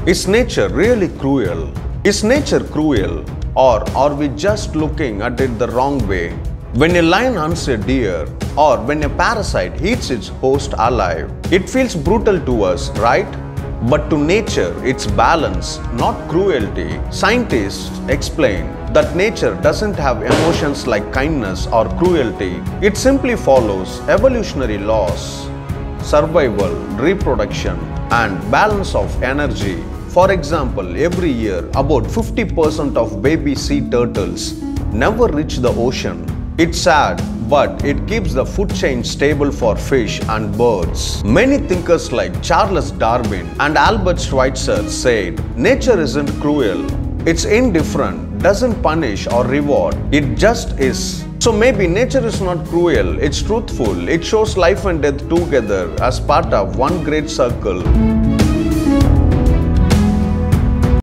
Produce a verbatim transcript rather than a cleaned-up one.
Is nature really cruel? Is nature cruel, or are we just looking at it the wrong way? When a lion hunts a deer, or when a parasite eats its host alive, it feels brutal to us, right? But to nature, it's balance, not cruelty. Scientists explain that nature doesn't have emotions like kindness or cruelty. It simply follows evolutionary laws: survival, reproduction, and balance of energy. For example, every year, about fifty percent of baby sea turtles never reach the ocean. It's sad, but it keeps the food chain stable for fish and birds. Many thinkers like Charles Darwin and Albert Schweitzer said, nature isn't cruel, it's indifferent, doesn't punish or reward, it just is. So maybe nature is not cruel, it's truthful, it shows life and death together as part of one great circle.